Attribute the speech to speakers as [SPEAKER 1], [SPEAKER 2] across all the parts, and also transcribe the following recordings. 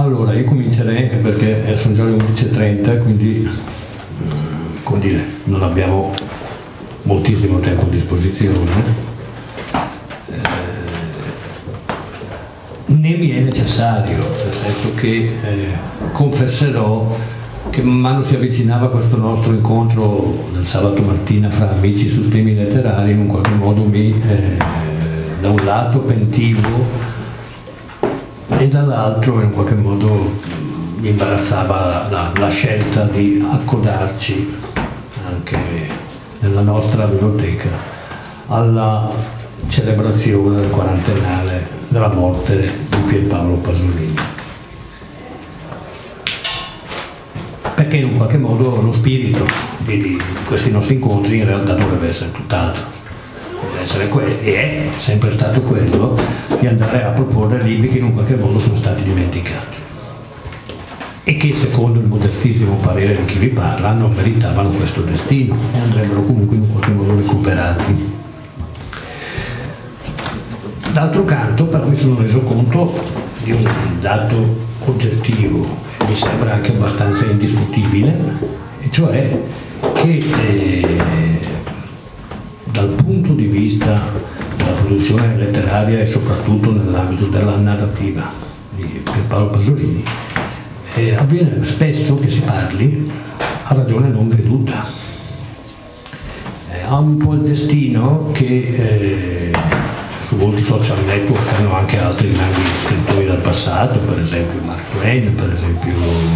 [SPEAKER 1] Allora, io comincerei anche perché sono già le 11:30, quindi come dire, non abbiamo moltissimo tempo a disposizione. Né mi è necessario, nel senso che confesserò che man mano si avvicinava questo nostro incontro del sabato mattina fra amici su temi letterari, in un qualche modo da un lato pentivo e dall'altro in un qualche modo mi imbarazzava la scelta di accodarci anche nella nostra biblioteca alla celebrazione del quarantennale della morte di Pierpaolo Pasolini, perché in un qualche modo lo spirito di questi nostri incontri in realtà dovrebbe essere tutt'altro, deve essere e è sempre stato quello di andare a proporre libri che in un qualche modo sono stati dimenticati e che secondo il modestissimo parere di chi vi parla non meritavano questo destino e andrebbero comunque in un qualche modo recuperati. D'altro canto però mi sono reso conto di un dato oggettivo e mi sembra anche abbastanza indiscutibile, e cioè che dal punto di vista della produzione letteraria e soprattutto nell'ambito della narrativa di Pierpaolo Pasolini avviene spesso che si parli a ragione non veduta. Ha un po' il destino che su molti social network hanno anche altri grandi scrittori del passato, per esempio Mark Twain, per esempio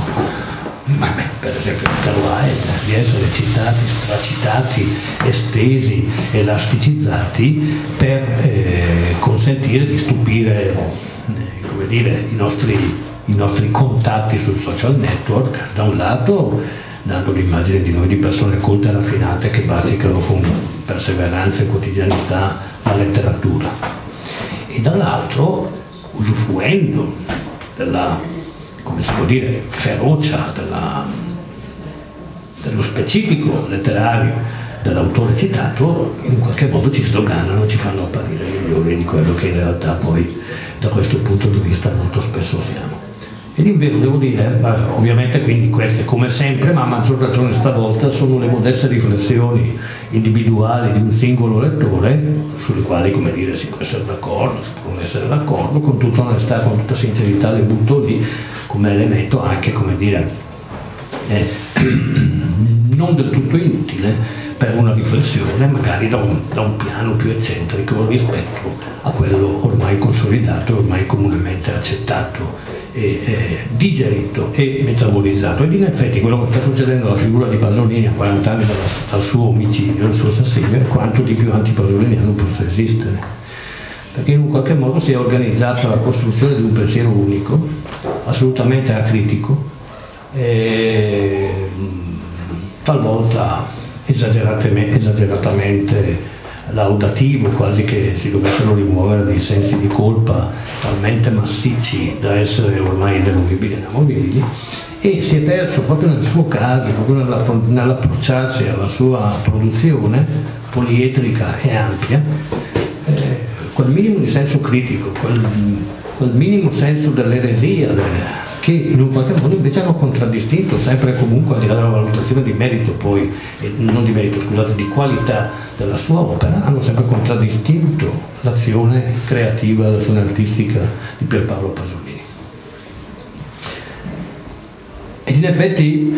[SPEAKER 1] Oscar Wilde, di essere citati, stracitati, estesi, elasticizzati per consentire di stupire come dire, i nostri contatti sul social network, da un lato dando l'immagine di noi di persone colte e raffinate che bazzicano con perseveranza e quotidianità la letteratura, e dall'altro usufruendo della, come si può dire, ferocia dello specifico letterario dell'autore citato, in qualche modo ci sdoganano, ci fanno apparire migliori di quello che in realtà poi da questo punto di vista molto spesso siamo. Ed in vero devo dire, ovviamente quindi queste come sempre, ma a maggior ragione stavolta, sono le modeste riflessioni individuali di un singolo lettore, sulle quali, come dire, si può essere d'accordo, si può non essere d'accordo, con tutta onestà, con tutta sincerità le butto lì come elemento anche, come dire, non del tutto inutile per una riflessione magari da un piano più eccentrico rispetto a quello ormai consolidato, ormai comunemente accettato e digerito e metabolizzato. Ed in effetti quello che sta succedendo alla figura di Pasolini a 40 anni dal suo omicidio, dal suo assassinio, è quanto di più antipasoliniano possa esistere, perché in un qualche modo si è organizzata la costruzione di un pensiero unico, assolutamente acritico, talvolta esageratamente laudativo, quasi che si dovessero rimuovere dei sensi di colpa talmente massicci da essere ormai inemovibili e inamovibili, e si è perso proprio nel suo caso, proprio nell'approcciarsi alla sua produzione poliedrica e ampia, quel minimo di senso critico, quel minimo senso dell'eresia, che in un qualche modo invece hanno contraddistinto sempre e comunque, al di là della valutazione di merito poi, non di merito, scusate, di qualità della sua opera, hanno sempre contraddistinto l'azione creativa, l'azione artistica di Pierpaolo Pasolini. Ed in effetti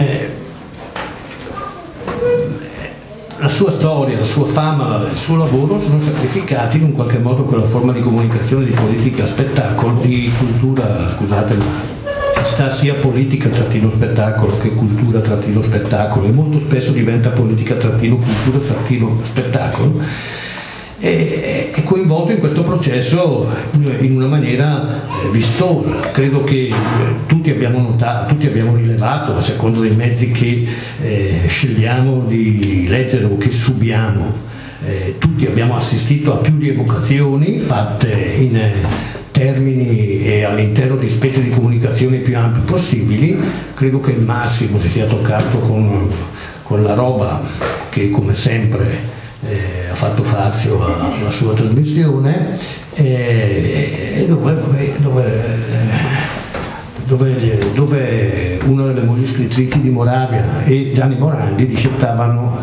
[SPEAKER 1] la sua storia, la sua fama, il suo lavoro sono sacrificati in un qualche modo quella forma di comunicazione, di politica, spettacolo, di cultura, scusate, ma ci sta sia politica trattino spettacolo che cultura trattino spettacolo, e molto spesso diventa politica trattino cultura trattino spettacolo, e è coinvolto in questo processo in una maniera vistosa. Credo che tutti abbiamo notato, tutti abbiamo rilevato, a seconda dei mezzi che scegliamo di leggere o che subiamo, tutti abbiamo assistito a più rievocazioni fatte in termini e all'interno di specie di comunicazioni più ampi possibili. Credo che il massimo si sia toccato con la roba che, come sempre, ha fatto fazio alla sua trasmissione, dove dove una delle mogli scrittrici di Moravia e Gianni Morandi discettavano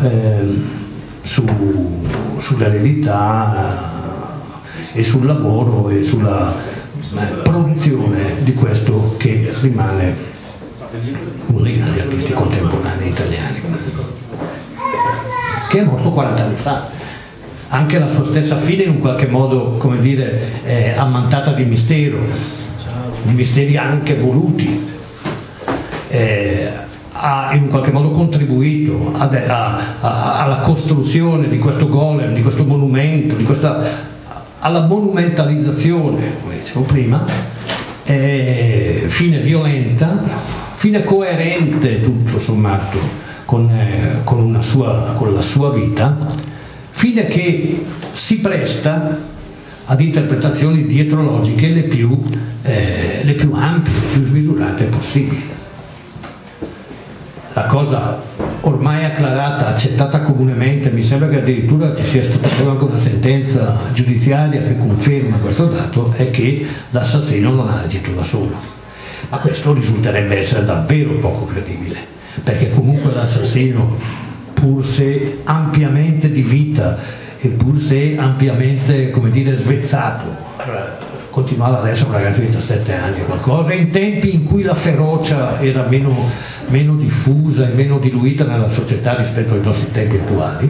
[SPEAKER 1] sulla realtà e sul lavoro e sulla produzione di questo che rimane uno dei grandi artisti contemporanei italiani, che è morto 40 anni fa. Anche la sua stessa fine in un qualche modo, come dire, ammantata di mistero, di misteri anche voluti, ha in un qualche modo contribuito alla costruzione di questo golem, di questo monumento, alla monumentalizzazione, come dicevo prima, fine violenta, fine coerente tutto sommato con la sua vita, fine che si presta ad interpretazioni dietrologiche le più ampie, le più smisurate possibili. La cosa ormai acclarata, accettata comunemente, mi sembra che addirittura ci sia stata anche una sentenza giudiziaria che conferma questo dato, è che l'assassino non ha agito da solo. Ma questo risulterebbe essere davvero poco credibile, perché comunque l'assassino, pur se ampiamente di vita e pur se ampiamente, come dire, svezzato, continuava ad essere un ragazzo di 17 anni o qualcosa, in tempi in cui la ferocia era meno diffusa e meno diluita nella società rispetto ai nostri tempi attuali.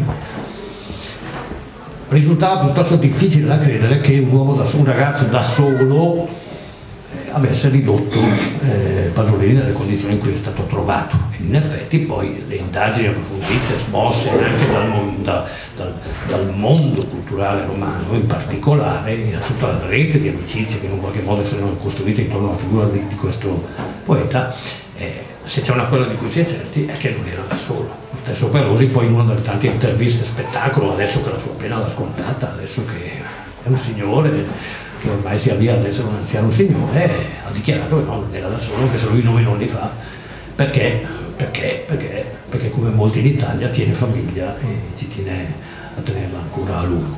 [SPEAKER 1] Risultava piuttosto difficile da credere che un ragazzo da solo avesse ridotto Pasolini nelle condizioni in cui è stato trovato. E in effetti poi le indagini approfondite, smosse anche dal mondo culturale romano in particolare, e da tutta la rete di amicizie che in un qualche modo si erano costruite intorno alla figura di questo poeta, se c'è una cosa di cui si è certi è che non era da solo. Lo stesso Perosi poi in una delle tante interviste spettacolo, adesso che la sua pena l'ha scontata, adesso che è un signore che ormai si avvia ad essere un anziano signore, ha dichiarato che no, non era da solo, anche se lui 9 non li fa, perché come molti in Italia tiene famiglia e ci tiene a tenerla ancora a lungo.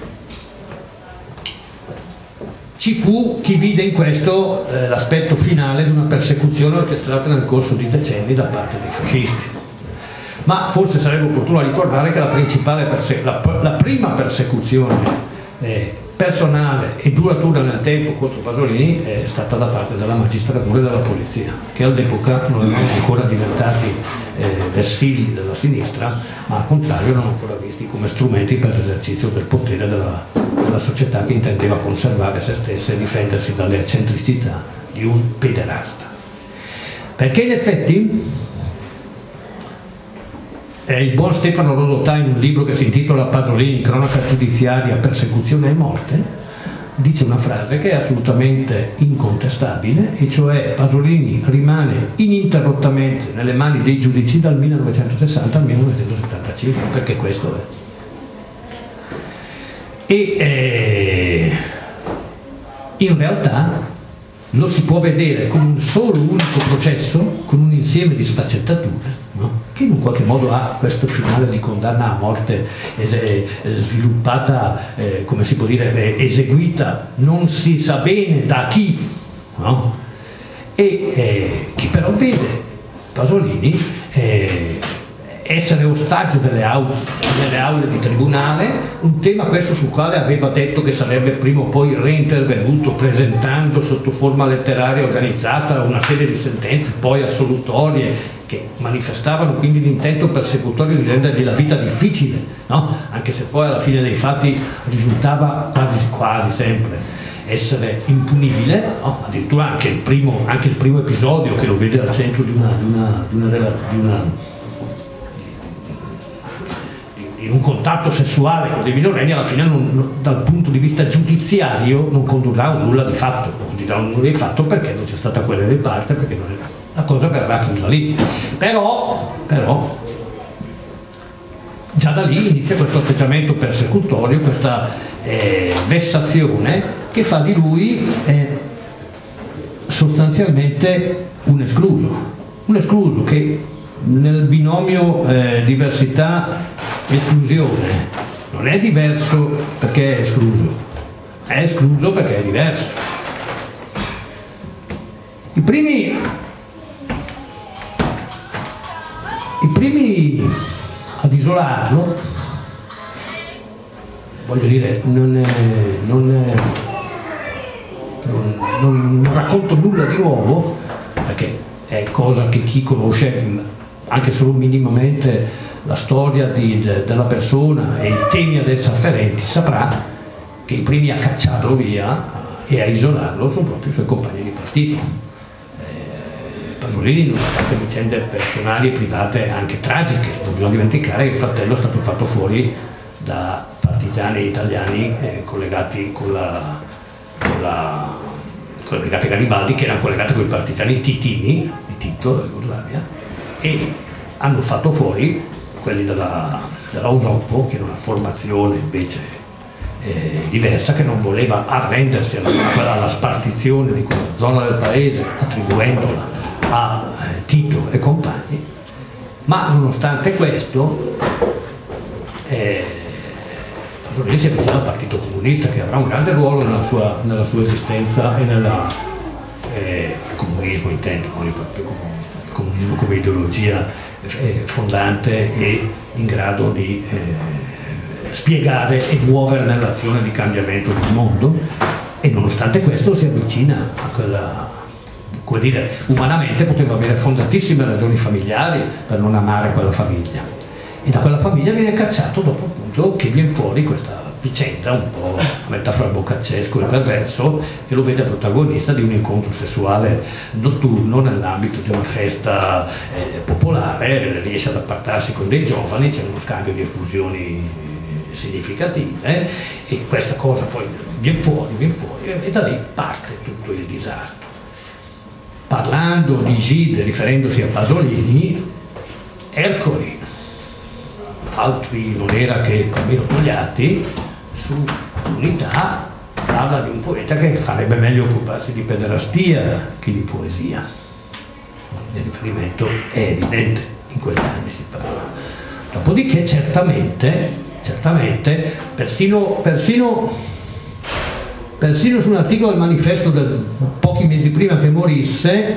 [SPEAKER 1] Ci fu chi vide in questo l'aspetto finale di una persecuzione orchestrata nel corso di decenni da parte dei fascisti. Ma forse sarebbe opportuno ricordare che la prima persecuzione personale e duratura nel tempo contro Pasolini è stata da parte della magistratura e della polizia, che all'epoca non erano ancora diventati vessilli della sinistra, ma al contrario erano ancora visti come strumenti per l'esercizio del potere della società che intendeva conservare se stessa e difendersi dalle eccentricità di un pederasta. Perché in effetti il buon Stefano Rodotà, in un libro che si intitola Pasolini, cronaca giudiziaria, persecuzione e morte, dice una frase che è assolutamente incontestabile, e cioè Pasolini rimane ininterrottamente nelle mani dei giudici dal 1960 al 1975, perché questo è. E in realtà lo si può vedere con un solo unico processo, con un insieme di sfaccettature, no? Che in un qualche modo ha questo finale di condanna a morte sviluppata, come si può dire, eseguita non si sa bene da chi, no? E che però vede Pasolini essere ostaggio delle aule di tribunale, un tema questo sul quale aveva detto che sarebbe prima o poi reintervenuto presentando sotto forma letteraria organizzata una serie di sentenze poi assolutorie che manifestavano quindi l'intento persecutorio di rendergli la vita difficile, no? Anche se poi alla fine dei fatti risultava quasi sempre essere impunibile, no? Addirittura anche il primo episodio che lo vede al centro di un contatto sessuale con dei minorenni, alla fine dal punto di vista giudiziario non condurrà a nulla di fatto, perché non c'è stata quella di parte, perché la cosa verrà chiusa lì. Però già da lì inizia questo atteggiamento persecutorio, questa vessazione che fa di lui sostanzialmente un escluso che nel binomio diversità-esclusione non è diverso perché è escluso perché è diverso. I primi ad isolarlo, voglio dire, non racconto nulla di nuovo, perché è cosa che chi conosce anche solo minimamente la storia della persona e i temi ad essa afferenti saprà che i primi a cacciarlo via e a isolarlo sono proprio i suoi compagni di partito. Pasolini, nonostante vicende personali e private anche tragiche, non bisogna dimenticare che il fratello è stato fatto fuori da partigiani italiani collegati con le brigate Garibaldi, che erano collegate con i partigiani titini di Tito, della Jugoslavia, e hanno fatto fuori quelli della USOPO, che era una formazione invece diversa, che non voleva arrendersi alla spartizione di quella zona del paese, attribuendola a Tito e compagni, ma nonostante questo Pasolini si avvicina al Partito Comunista, che avrà un grande ruolo nella sua esistenza e il comunismo, intendo, non il Partito Comunista, il comunismo come ideologia fondante e in grado di spiegare e muovere nell'azione di cambiamento del mondo, e nonostante questo si avvicina a quella, come dire, umanamente poteva avere fondatissime ragioni familiari per non amare quella famiglia, e da quella famiglia viene cacciato dopo, appunto, che viene fuori questa vicenda un po' a metà fra boccaccesco e perverso, e lo vede protagonista di un incontro sessuale notturno nell'ambito di una festa popolare, riesce ad appartarsi con dei giovani, c'è uno scambio di effusioni significative, e questa cosa poi viene fuori e da lì parte tutto il disastro. Parlando di Gide, riferendosi a Pasolini, Ercoli, altri non era che Palmiro Togliatti, su Unità parla di un poeta che farebbe meglio occuparsi di pederastia che di poesia. Il riferimento è evidente, in quegli anni si parla. Dopodiché certamente persino su un articolo del Manifesto pochi mesi prima che morisse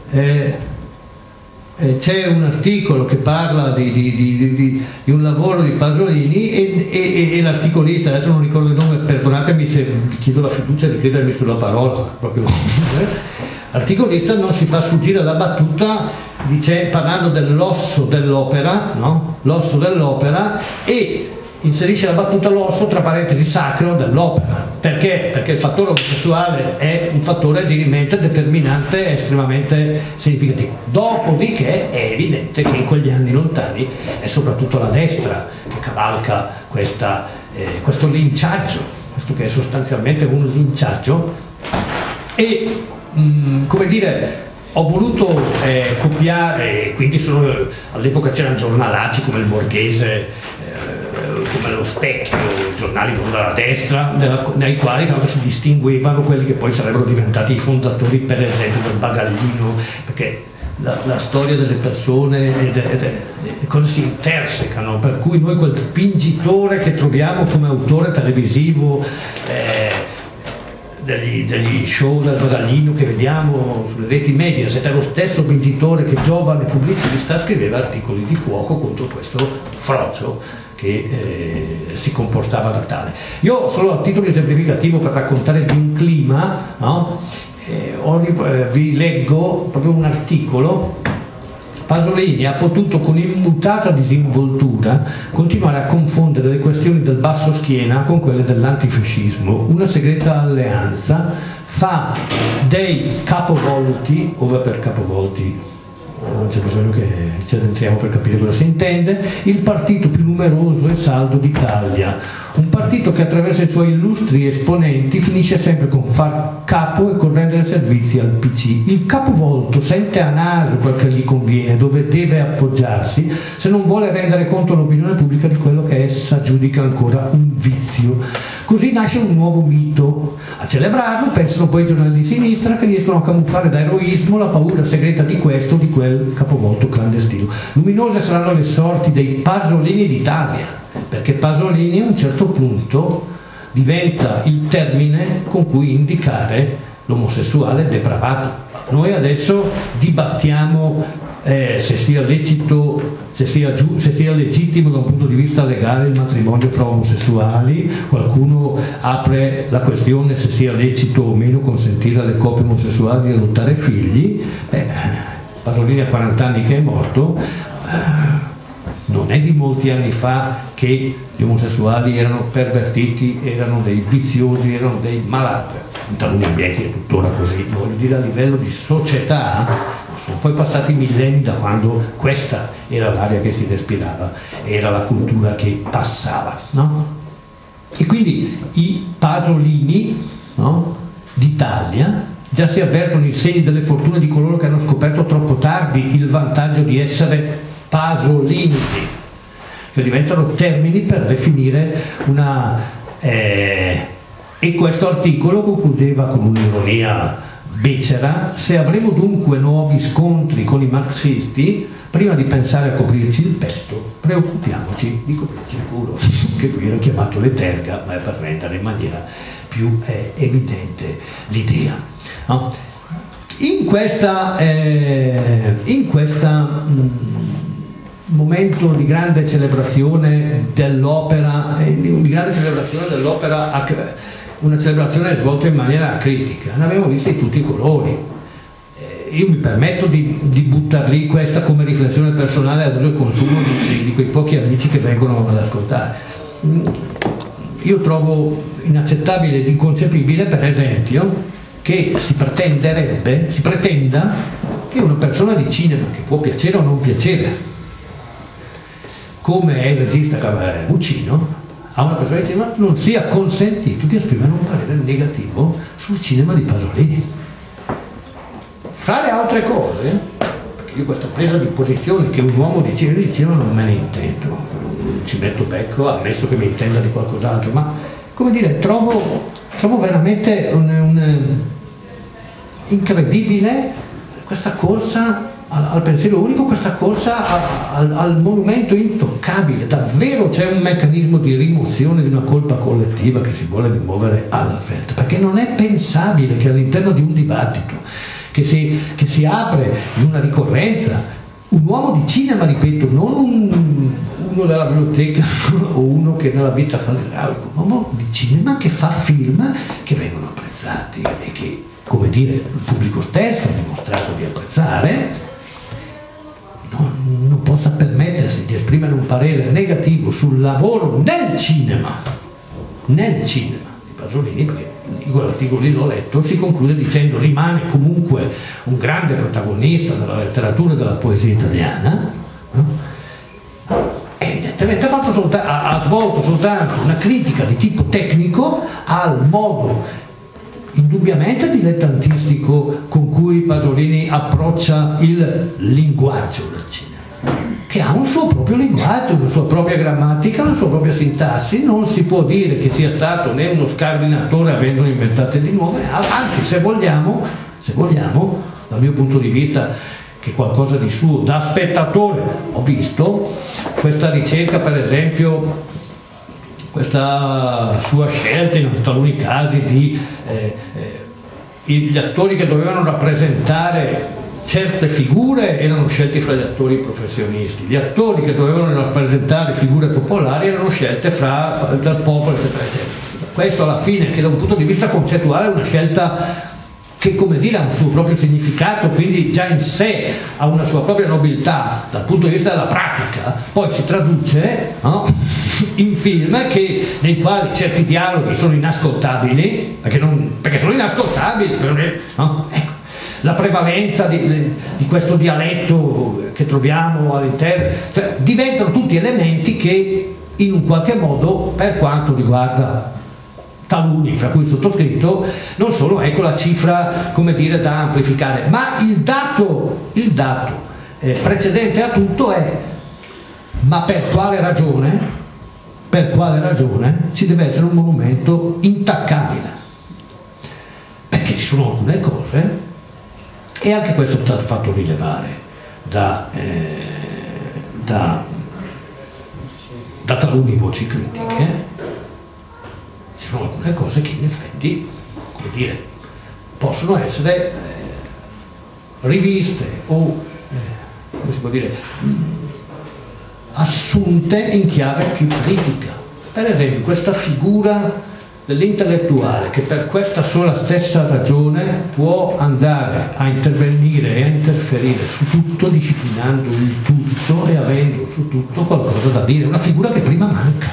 [SPEAKER 1] c'è un articolo che parla di un lavoro di Pasolini, e l'articolista, adesso non ricordo il nome, perdonatemi se vi chiedo la fiducia di credermi sulla parola, proprio l'articolista non si fa sfuggire la battuta, parlando dell'osso dell'opera, no? L'osso dell'opera, e inserisce la battuta l'osso tra parentesi sacro dell'opera. Perché? Perché il fattore omosessuale è un fattore dirimente, determinante e estremamente significativo. Dopodiché è evidente che in quegli anni lontani è soprattutto la destra che cavalca questo linciaggio, questo che è sostanzialmente un linciaggio, e come dire, ho voluto copiare, quindi all'epoca c'erano giornalacci come il Borghese, come lo Specchio, giornali proprio dalla destra, nei quali tra l'altro si distinguevano quelli che poi sarebbero diventati i fondatori, per esempio, del bagaglino, perché la storia delle persone e cose si intersecano, per cui noi quel fingitore che troviamo come autore televisivo degli show del bagaglino che vediamo sulle reti media, è lo stesso vincitore che, giovane pubblicista, scriveva articoli di fuoco contro questo frocio che si comportava da tale. Io, solo a titolo esemplificativo, per raccontare di un clima, no? Vi leggo proprio un articolo. Pasolini ha potuto con immutata disinvoltura continuare a confondere le questioni del basso schiena con quelle dell'antifascismo. Una segreta alleanza fa dei capovolti, ove per capovolti non c'è bisogno che ci addentriamo per capire cosa si intende, il partito più numeroso e saldo d'Italia, un partito che attraverso i suoi illustri esponenti finisce sempre con far capo e con rendere servizi al PC. Il capovolto sente a naso quel che gli conviene, dove deve appoggiarsi, se non vuole rendere conto all'opinione pubblica di quello che essa giudica ancora un vizio. Così nasce un nuovo mito. A celebrarlo pensano poi i giornali di sinistra, che riescono a camuffare da eroismo la paura segreta di questo o di quel capovolto clandestino. Luminose saranno le sorti dei Pasolini d'Italia, perché Pasolini a un certo punto diventa il termine con cui indicare l'omosessuale depravato. Noi adesso dibattiamo se sia lecito, se sia legittimo da un punto di vista legale il matrimonio fra omosessuali, qualcuno apre la questione se sia lecito o meno consentire alle coppie omosessuali di adottare figli. Pasolini ha 40 anni che è morto, non è di molti anni fa che gli omosessuali erano pervertiti, erano dei viziosi, erano dei malati. In taluni ambienti è tuttora così, voglio dire, a livello di società sono poi passati millenni da quando questa era l'aria che si respirava, era la cultura che passava, no? E quindi i Pasolini, no, d'Italia già si avvertono i segni delle fortune di coloro che hanno scoperto troppo tardi il vantaggio di essere Pasolini, che diventano termini per definire una... e questo articolo concludeva con un'ironia becera: se avremo dunque nuovi scontri con i marxisti, prima di pensare a coprirci il petto, preoccupiamoci di coprirci il culo, che qui era chiamato leterga, ma è per rendere in maniera più evidente l'idea, no? In questa momento di grande celebrazione dell'opera, una celebrazione svolta in maniera critica, ne abbiamo viste di tutti i colori. Io mi permetto di buttar lì questa come riflessione personale ad uso e consumo di quei pochi amici che vengono ad ascoltare. Io trovo inaccettabile ed inconcepibile, per esempio, che si pretenda che una persona di cinema, che può piacere o non piacere, come è il regista Guccino, a una persona di cinema non sia consentito di esprimere un parere negativo sul cinema di Pasolini. Fra le altre cose, perché io questa presa di posizione che un uomo di cinema non me ne intendo, ci metto becco, ammesso che mi intenda di qualcos'altro, ma come dire, trovo veramente incredibile questa corsa al pensiero unico, questa corsa al monumento intoccabile. Davvero c'è un meccanismo di rimozione di una colpa collettiva che si vuole rimuovere alla fretta, perché non è pensabile che all'interno di un dibattito che si apre in una ricorrenza, un uomo di cinema, ripeto, non uno della biblioteca o uno che nella vita fa l'idraulico, un uomo di cinema che fa film che vengono apprezzati e che, come dire, il pubblico stesso ha dimostrato di apprezzare, non possa permettersi di esprimere un parere negativo sul lavoro nel cinema di Pasolini, perché quell'articolo lì l'ho letto, si conclude dicendo: rimane comunque un grande protagonista della letteratura e della poesia italiana, evidentemente ha svolto soltanto una critica di tipo tecnico al modo indubbiamente dilettantistico con cui Pasolini approccia il linguaggio del cinema, che ha un suo proprio linguaggio, una sua propria grammatica, una sua propria sintassi. Non si può dire che sia stato né uno scardinatore avendone inventate di nuove, anzi, se vogliamo, dal mio punto di vista, che qualcosa di suo da spettatore ho visto, questa ricerca, per esempio, questa sua scelta in taluni casi di gli attori che dovevano rappresentare certe figure erano scelti fra gli attori professionisti, gli attori che dovevano rappresentare figure popolari erano scelte dal popolo, eccetera eccetera. Questo alla fine, che da un punto di vista concettuale è una scelta che, come dire, ha un suo proprio significato, quindi già in sé ha una sua propria nobiltà dal punto di vista della pratica, poi si traduce, no? In film nei quali certi dialoghi sono inascoltabili, perché sono inascoltabili, no? Ecco, la prevalenza di questo dialetto che troviamo all'interno, cioè, diventano tutti elementi che in un qualche modo, per quanto riguarda taluni, fra cui il sottoscritto, non sono, ecco, la cifra, come dire, da amplificare, ma il dato precedente a tutto è: ma per quale ragione ci deve essere un monumento intaccabile? Perché ci sono alcune cose, e anche questo è stato fatto rilevare da talune voci critiche, ci sono alcune cose che in effetti, come dire, possono essere riviste o come si può dire, assunte in chiave più critica. Per esempio questa figura dell'intellettuale che per questa sola stessa ragione può andare a intervenire e a interferire su tutto, disciplinando il tutto e avendo su tutto qualcosa da dire, una figura che prima manca,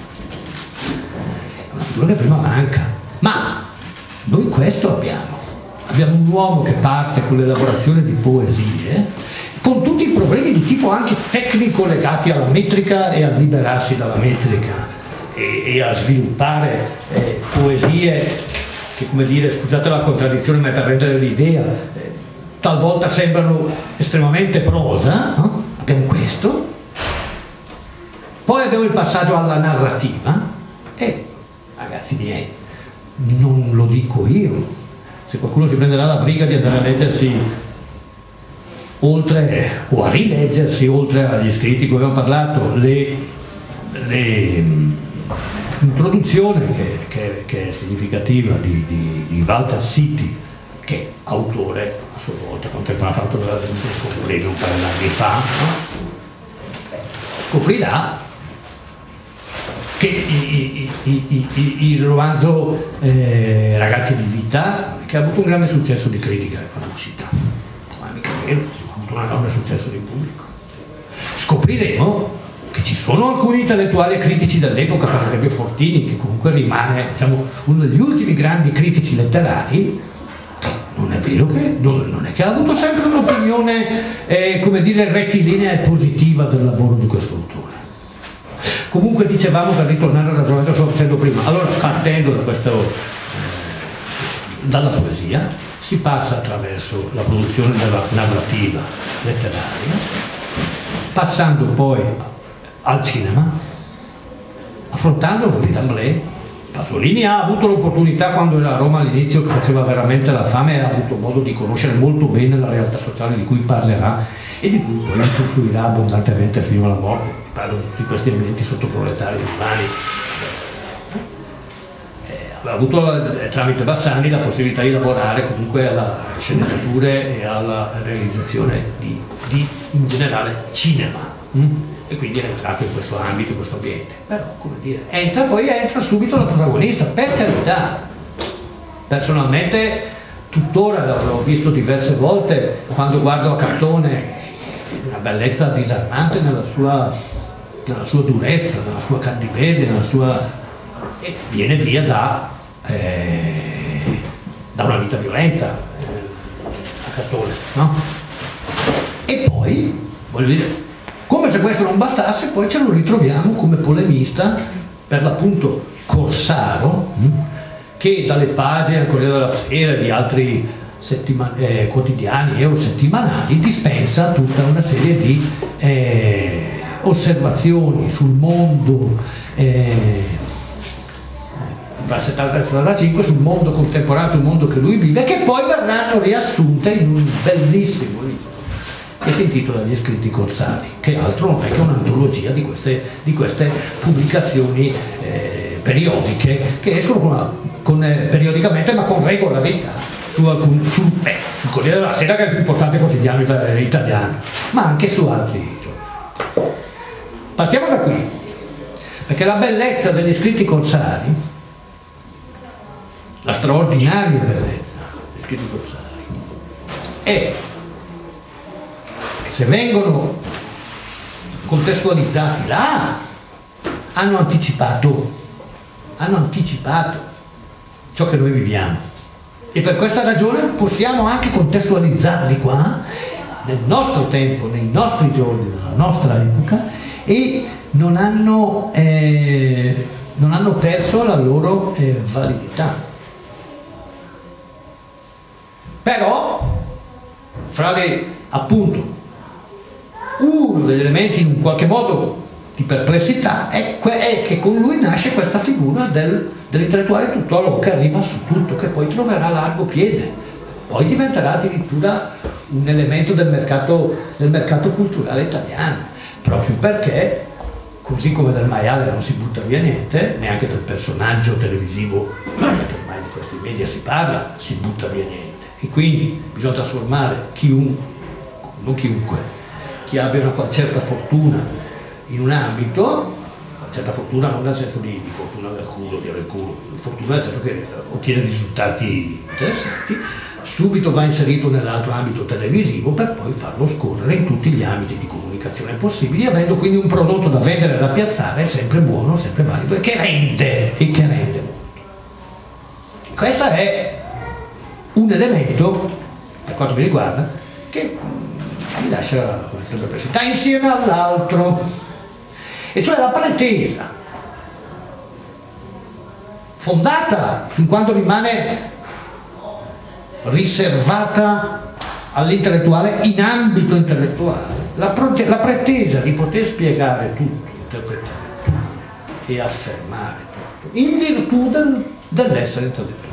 [SPEAKER 1] ma noi questo abbiamo un uomo che parte con l'elaborazione di poesie con tutti i problemi di tipo anche tecnico legati alla metrica e a liberarsi dalla metrica e a sviluppare poesie che, come dire, scusate la contraddizione ma è per rendere l'idea, talvolta sembrano estremamente prosa, no? Abbiamo questo, poi abbiamo il passaggio alla narrativa e, ragazzi miei, non lo dico io, se qualcuno si prenderà la briga di andare a leggersi oltre o a rileggersi, oltre agli scritti che abbiamo parlato, l'introduzione che è significativa di Walter City, che è autore a sua volta contemporaneo, ha fatto un premio un paio d'anni fa, no? Scoprirà che il romanzo Ragazzi di vita, che ha avuto un grande successo di critica quando è uscita, ma mica vero, un enorme successo di pubblico. Scopriremo che ci sono alcuni intellettuali e critici dell'epoca, per esempio Fortini, che comunque rimane, diciamo, uno degli ultimi grandi critici letterari, che non è vero che non è che ha avuto sempre un'opinione come dire rettilinea e positiva del lavoro di questo autore. Comunque dicevamo, per ritornare al ragionamento che stavo facendo prima, allora partendo da dalla poesia si passa attraverso la produzione della narrativa letteraria, passando poi al cinema, affrontando così d'amblè. Pasolini ha avuto l'opportunità, quando era a Roma all'inizio, che faceva veramente la fame, e ha avuto modo di conoscere molto bene la realtà sociale di cui parlerà e di cui poi usufruirà abbondantemente fino alla morte. Parlo di tutti questi ambienti sottoproletari umani. Aveva avuto tramite Bassani la possibilità di lavorare comunque alla sceneggiature e alla realizzazione di in generale cinema, e quindi è entrato in questo ambito, in questo ambiente. Però, come dire, entra subito la protagonista, per carità. Personalmente tuttora l'ho visto diverse volte, quando guardo a cartone, una bellezza disarmante nella sua durezza, nella sua cattiveria, e viene via da una vita violenta a cartone, no? E poi, voglio dire, come se questo non bastasse, poi ce lo ritroviamo come polemista, per l'appunto Corsaro, che dalle pagine del Corriere della Sera e di altri quotidiani o settimanali dispensa tutta una serie di osservazioni sul mondo tra il 70 e il 75, sul mondo contemporaneo, sul mondo che lui vive, che poi verranno riassunte in un bellissimo libro che si intitola Gli scritti corsari, che altro non è che un'antologia di queste pubblicazioni periodiche che escono periodicamente ma con regolarità sul Corriere della Sera, che è il più importante quotidiano italiano, ma anche su altri giornali. Partiamo da qui, perché la bellezza degli scritti corsari, la straordinaria bellezza degli scritti corsari, è che se vengono contestualizzati là, hanno anticipato ciò che noi viviamo, e per questa ragione possiamo anche contestualizzarli qua nel nostro tempo, nei nostri giorni, nella nostra epoca, e non hanno perso la loro validità. Però appunto, uno degli elementi in un qualche modo di perplessità è che con lui nasce questa figura dell'intellettuale tuttologo che arriva su tutto, che poi troverà largo piede, poi diventerà addirittura un elemento del mercato culturale italiano, proprio perché, così come del maiale non si butta via niente, neanche del personaggio televisivo, perché ormai di questi media si parla, si butta via niente. e quindi bisogna trasformare chiunque, non chiunque, chi abbia una certa fortuna in un ambito, una certa fortuna non nel senso di fortuna del culo, di avere il culo, fortuna nel senso che ottiene risultati interessanti, subito va inserito nell'altro ambito televisivo per poi farlo scorrere in tutti gli ambiti di comunicazione possibili, avendo quindi un prodotto da vendere e da piazzare sempre buono, sempre valido e che rende molto. Questo è un elemento, per quanto mi riguarda, che mi lascia sempre perplessità insieme all'altro, e cioè la pretesa fondata su quanto rimane riservata all'intellettuale in ambito intellettuale, la pretesa di poter spiegare tutto, interpretare tutto e affermare tutto in virtù dell'essere intellettuale.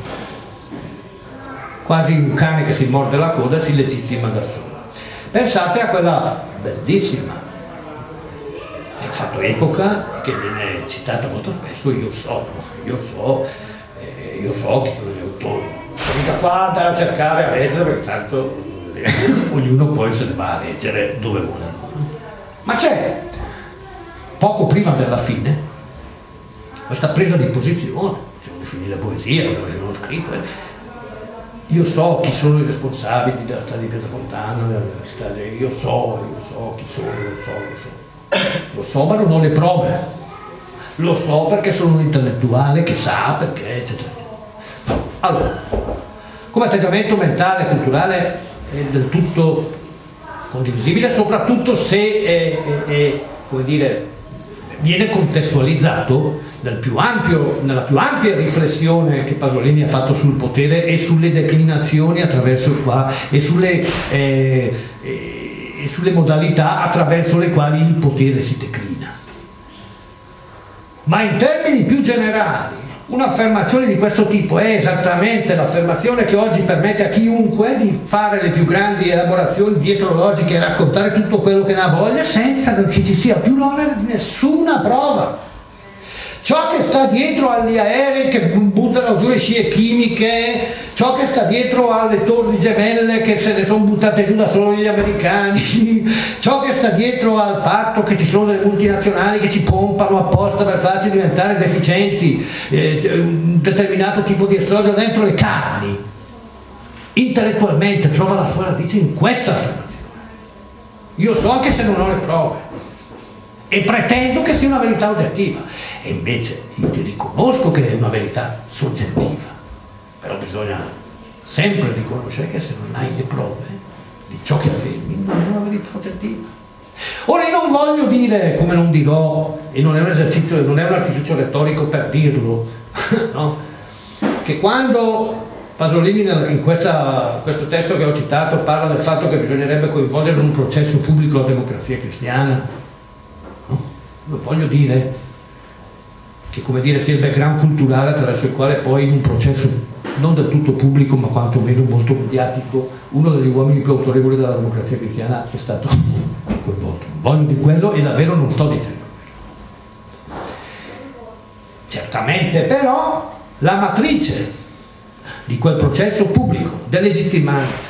[SPEAKER 1] Quasi un cane che si morde la coda si legittima da solo. Pensate a quella bellissima che ha fatto epoca e che viene citata molto spesso, io so chi sono gli autori. Mica qua andare a cercare a leggere, perché tanto ognuno poi se ne va a leggere dove vuole. Ma c'è, poco prima della fine, questa presa di posizione, se non definire poesia, come se non scritto, io so chi sono i responsabili della strage di Piazza Fontana, io so chi sono, lo so, ma non ho le prove, lo so perché sono un intellettuale che sa perché, eccetera, eccetera. No. Allora, come atteggiamento mentale, culturale, è del tutto condivisibile, soprattutto se come dire, viene contestualizzato nella più ampia riflessione che Pasolini ha fatto sul potere e sulle declinazioni attraverso il quale e sulle modalità attraverso le quali il potere si declina. Ma in termini più generali, un'affermazione di questo tipo è esattamente l'affermazione che oggi permette a chiunque di fare le più grandi elaborazioni dietrologiche e raccontare tutto quello che ne ha voglia senza che ci sia più l'onere di nessuna prova. Ciò che sta dietro agli aerei che buttano giù le scie chimiche, ciò che sta dietro alle torri gemelle che se ne sono buttate giù da solo gli americani, ciò che sta dietro al fatto che ci sono delle multinazionali che ci pompano apposta per farci diventare deficienti un determinato tipo di estrogeno dentro le carni, intellettualmente trova la sua radice in questa affermazione. Io so anche se non ho le prove e pretendo che sia una verità oggettiva, e invece io ti riconosco che è una verità soggettiva, però bisogna sempre riconoscere che se non hai le prove di ciò che affermi non è una verità oggettiva. Ora io non voglio dire, come non dirò, e non è un esercizio, non è un artificio retorico per dirlo, no? Che quando Pasolini in questo testo che ho citato parla del fatto che bisognerebbe coinvolgere in un processo pubblico la democrazia cristiana, non voglio dire che, come dire, sia il background culturale attraverso il quale poi in un processo non del tutto pubblico ma quantomeno molto mediatico uno degli uomini più autorevoli della democrazia cristiana è stato coinvolto. Voglio di quello e davvero non sto dicendo quello. Certamente però la matrice di quel processo pubblico delegittimante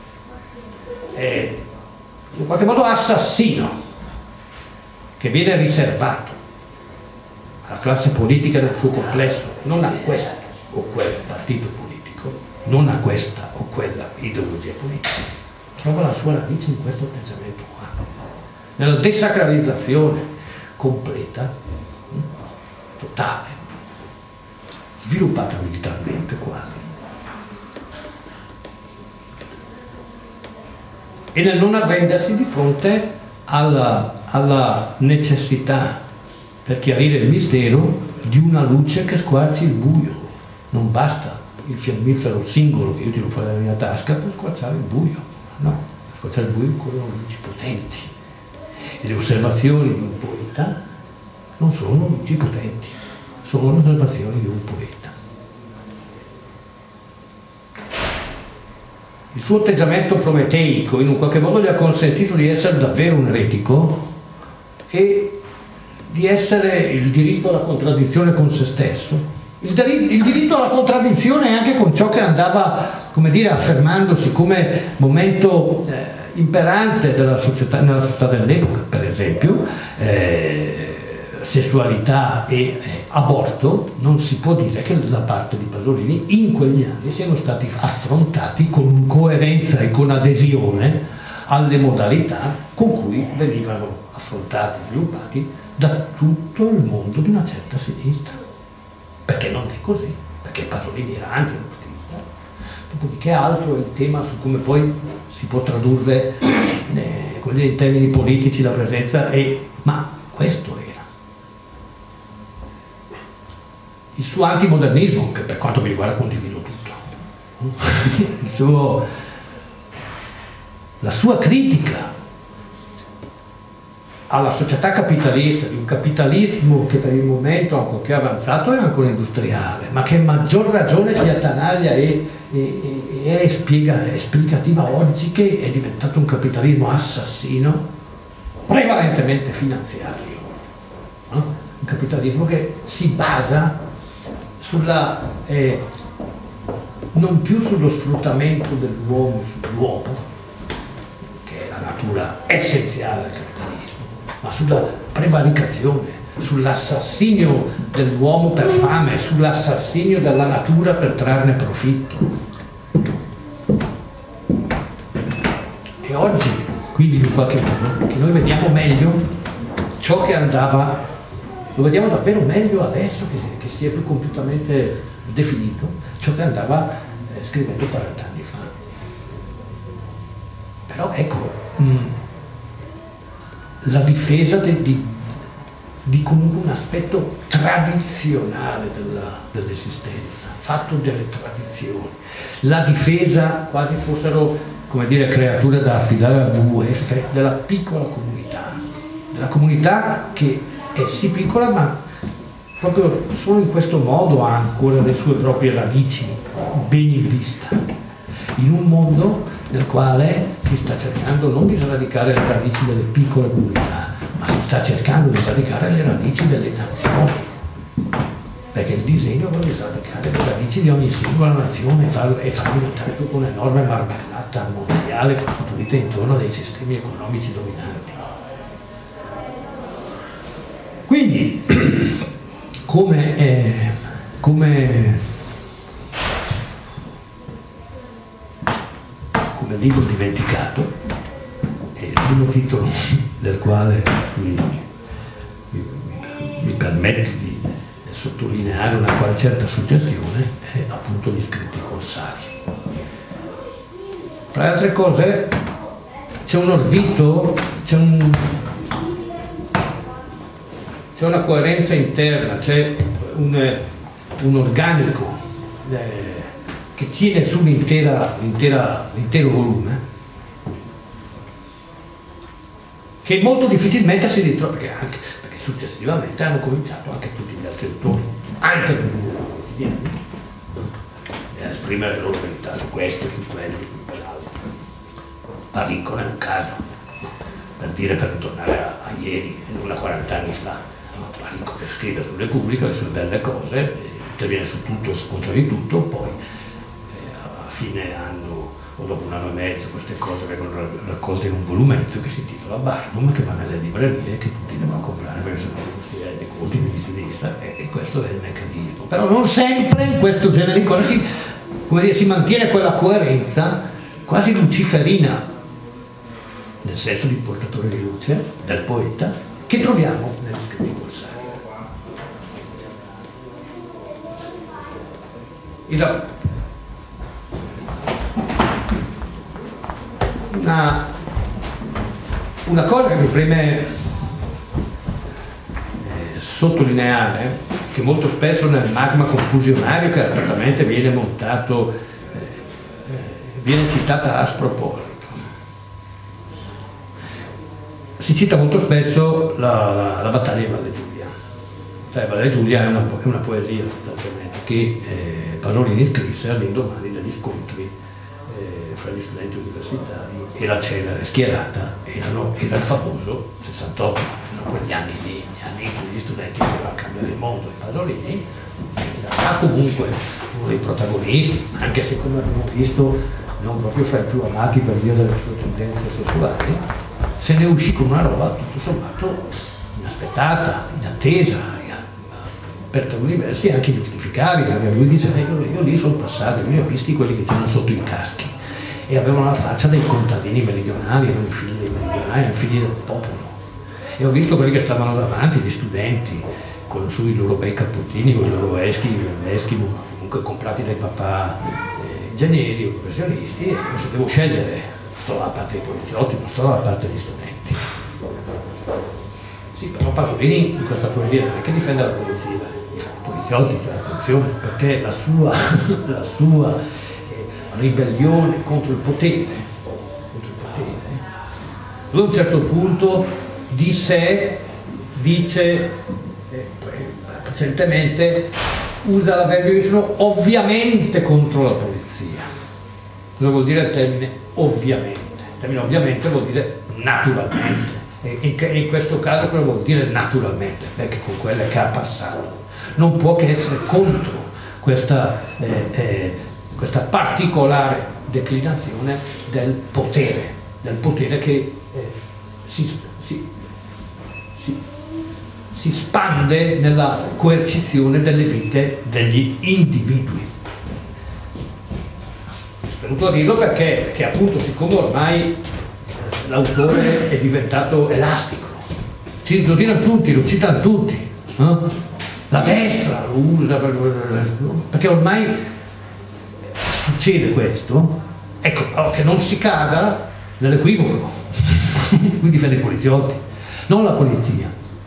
[SPEAKER 1] è in qualche modo assassino, che viene riservato alla classe politica nel suo complesso, non a questo o quel partito politico, non a questa o quella ideologia politica, trova la sua radice in questo atteggiamento qua, nella desacralizzazione completa, totale, sviluppata militarmente quasi, e nel non arrendersi di fronte alla necessità, per chiarire il mistero, di una luce che squarci il buio. Non basta il fiammifero singolo che io tiro fuori dalla mia tasca per squarciare il buio, no, per squarciare il buio occorrono luci potenti, e le osservazioni di un poeta non sono luci potenti, sono le osservazioni di un poeta. Il suo atteggiamento prometeico in un qualche modo gli ha consentito di essere davvero un eretico e di essere il diritto alla contraddizione con se stesso, Il diritto alla contraddizione anche con ciò che andava, come dire, affermandosi come momento imperante della società, nella società dell'epoca, per esempio, sessualità e aborto, non si può dire che da parte di Pasolini in quegli anni siano stati affrontati con coerenza e con adesione alle modalità con cui venivano affrontati e sviluppati da tutto il mondo di una certa sinistra. Perché non è così, perché Pasolini era anche un artista. Dopodiché altro è il tema su come poi si può tradurre in termini politici la presenza, ma questo era. Il suo antimodernismo, che per quanto mi riguarda condivido tutto, la sua critica alla società capitalista, di un capitalismo che per il momento, ancorché avanzato, è ancora industriale, ma che a maggior ragione si attanaglia e è esplicativa oggi, che è diventato un capitalismo assassino, prevalentemente finanziario, no? Un capitalismo che si basa non più sullo sfruttamento dell'uomo sull'uomo, che è la natura essenziale del capitalismo, ma sulla prevaricazione, sull'assassinio dell'uomo per fame, sull'assassinio della natura per trarne profitto. E oggi, quindi in qualche modo, che noi vediamo meglio ciò che andava, lo vediamo davvero meglio adesso che si è più compiutamente definito, ciò che andava scrivendo 40 anni fa. Però ecco, la difesa di comunque un aspetto tradizionale dell'esistenza, fatto delle tradizioni, la difesa quasi fossero, come dire, creature da affidare al WWF, della piccola comunità che è sì piccola, ma proprio solo in questo modo ha ancora le sue proprie radici ben in vista, in un mondo nel quale si sta cercando non di sradicare le radici delle piccole comunità, ma si sta cercando di sradicare le radici delle nazioni, perché il disegno vuole sradicare le radici di ogni singola nazione e far diventare tutta un'enorme marmellata mondiale costruita intorno a dei sistemi economici dominanti. Quindi, come libro dimenticato, è il primo titolo del quale mi permetto di sottolineare una qual certa suggestione, è appunto Gli scritti corsari. Fra le altre cose c'è un orbito, c'è una coerenza interna, c'è un organico che tiene su l'intero volume, che molto difficilmente si ritrova, perché successivamente hanno cominciato anche tutti gli altri autori, anche nel mondo quotidiano, a esprimere le loro verità su questo, su quello, su quell'altro. Paricola è un caso, per tornare a ieri, non a 40 anni fa. Parico che scrive sulle pubbliche le sue belle cose, interviene su tutto, contro di tutto, poi a fine anno o dopo un anno e mezzo queste cose vengono raccolte in un volumetto che si intitola Barnum, che va nelle librerie, che tutti devono comprare perché sennò non si è dei colti di sinistra, e questo è il meccanismo. Però non sempre in questo genere di cose si mantiene quella coerenza quasi luciferina, nel senso di portatore di luce, del poeta, che troviamo negli scritti corsari. Una cosa che mi preme sottolineare, che molto spesso nel magma confusionario che astrattamente viene montato, viene citata a sproposito. Si cita molto spesso la battaglia di Valle Giulia. Valle Giulia è una poesia sostanzialmente che Pasolini scrisse all'indomani degli scontri fra gli studenti universitari, e la celere schierata era il famoso 68, sono quegli anni lì, gli anni in cui gli studenti dovevano cambiare il mondo, i Pasolini era comunque uno dei protagonisti, anche se come abbiamo visto non proprio fra i più amati per via delle sue tendenze sessuali, se ne uscì con una roba tutto sommato inaspettata, inattesa, per taluni versi anche giustificabile, perché lui dice io lì sono passato, io ho visti quelli che c'erano sotto i caschi e avevano la faccia dei contadini meridionali, erano i figli dei meridionali, erano i figli del popolo, e ho visto quelli che stavano davanti, gli studenti, con su i loro bei cappottini, con i loro eschi comunque comprati dai papà ingegneri o professionisti, e non sapevo scegliere, sto dalla parte dei poliziotti, non sto dalla parte degli studenti. Sì, però Pasolini in questa poesia non è che difende la polizia, i poliziotti, cioè, attenzione, perché la sua ribellione contro il potere, lui a un certo punto di sé dice, recentemente usa la verbo ovviamente contro la polizia. Cosa vuol dire il termine ovviamente? Il termine ovviamente vuol dire naturalmente, e in questo caso cosa vuol dire naturalmente? Perché con quelle che ha passato non può che essere contro questa particolare declinazione del potere che si spande nella coercizione delle vite degli individui. Ho voluto dirlo perché appunto, siccome ormai l'autore è diventato elastico, lo citano tutti, no? La destra lo usa, perché ormai succede questo, ecco, che non si cada nell'equivoco. Lui difende i poliziotti, non la polizia.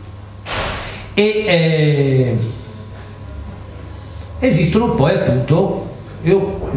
[SPEAKER 1] E esistono poi appunto, io